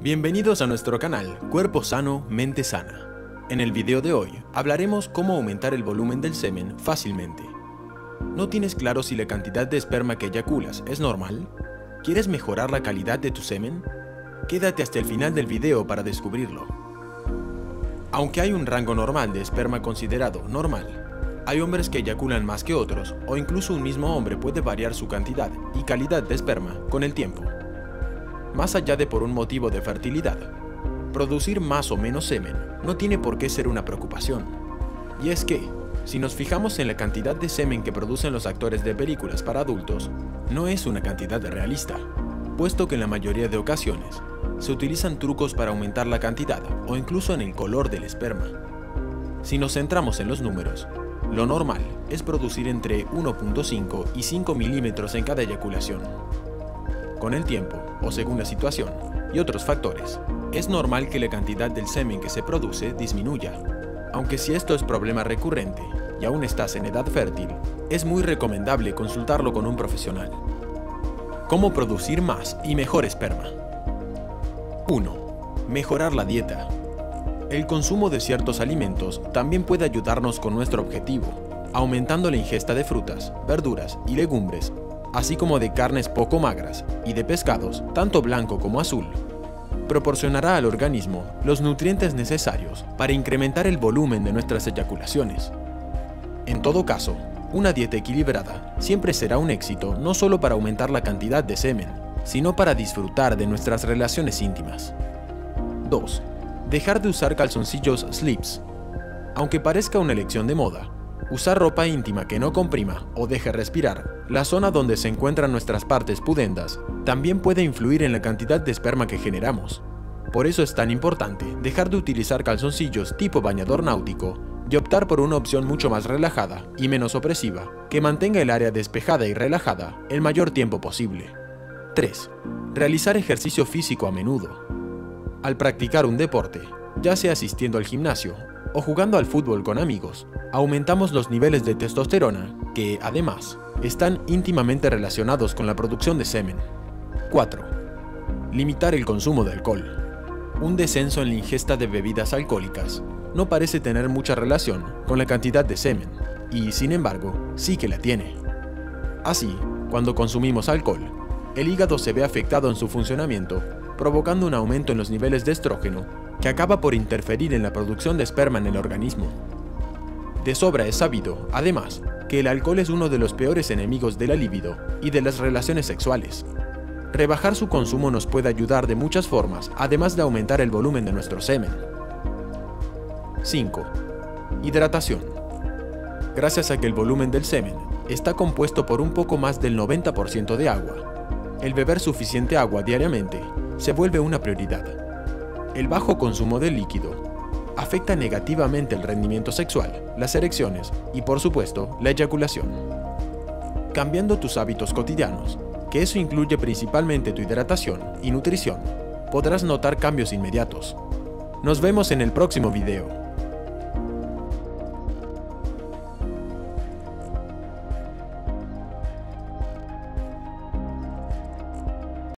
Bienvenidos a nuestro canal Cuerpo Sano, Mente Sana. En el video de hoy hablaremos cómo aumentar el volumen del semen fácilmente. ¿No tienes claro si la cantidad de esperma que eyaculas es normal? ¿Quieres mejorar la calidad de tu semen? Quédate hasta el final del video para descubrirlo. Aunque hay un rango normal de esperma considerado normal, hay hombres que eyaculan más que otros, o incluso un mismo hombre puede variar su cantidad y calidad de esperma con el tiempo. Más allá de por un motivo de fertilidad, producir más o menos semen no tiene por qué ser una preocupación. Y es que, si nos fijamos en la cantidad de semen que producen los actores de películas para adultos, no es una cantidad realista, puesto que en la mayoría de ocasiones se utilizan trucos para aumentar la cantidad o incluso en el color del esperma. Si nos centramos en los números, lo normal es producir entre 1.5 y 5 milímetros en cada eyaculación. Con el tiempo, o según la situación, y otros factores, es normal que la cantidad del semen que se produce disminuya. Aunque si esto es problema recurrente y aún estás en edad fértil, es muy recomendable consultarlo con un profesional. ¿Cómo producir más y mejor esperma? 1. Mejorar la dieta. El consumo de ciertos alimentos también puede ayudarnos con nuestro objetivo, aumentando la ingesta de frutas, verduras y legumbres, así como de carnes poco magras y de pescados, tanto blanco como azul. Proporcionará al organismo los nutrientes necesarios para incrementar el volumen de nuestras eyaculaciones. En todo caso, una dieta equilibrada siempre será un éxito no solo para aumentar la cantidad de semen, sino para disfrutar de nuestras relaciones íntimas. 2. Dejar de usar calzoncillos slips. Aunque parezca una elección de moda, usar ropa íntima que no comprima o deje respirar la zona donde se encuentran nuestras partes pudendas también puede influir en la cantidad de esperma que generamos. Por eso es tan importante dejar de utilizar calzoncillos tipo bañador náutico y optar por una opción mucho más relajada y menos opresiva que mantenga el área despejada y relajada el mayor tiempo posible. 3. Realizar ejercicio físico a menudo. Al practicar un deporte, ya sea asistiendo al gimnasio o jugando al fútbol con amigos, aumentamos los niveles de testosterona que, además, están íntimamente relacionados con la producción de semen. 4. Limitar el consumo de alcohol. Un descenso en la ingesta de bebidas alcohólicas no parece tener mucha relación con la cantidad de semen, y sin embargo, sí que la tiene. Así, cuando consumimos alcohol, el hígado se ve afectado en su funcionamiento, provocando un aumento en los niveles de estrógeno que acaba por interferir en la producción de esperma en el organismo. De sobra es sabido, además, que el alcohol es uno de los peores enemigos de la libido y de las relaciones sexuales. Rebajar su consumo nos puede ayudar de muchas formas, además de aumentar el volumen de nuestro semen. 5. Hidratación. Gracias a que el volumen del semen está compuesto por un poco más del 90% de agua, el beber suficiente agua diariamente se vuelve una prioridad. El bajo consumo de líquido afecta negativamente el rendimiento sexual, las erecciones y, por supuesto, la eyaculación. Cambiando tus hábitos cotidianos, que eso incluye principalmente tu hidratación y nutrición, podrás notar cambios inmediatos. Nos vemos en el próximo video.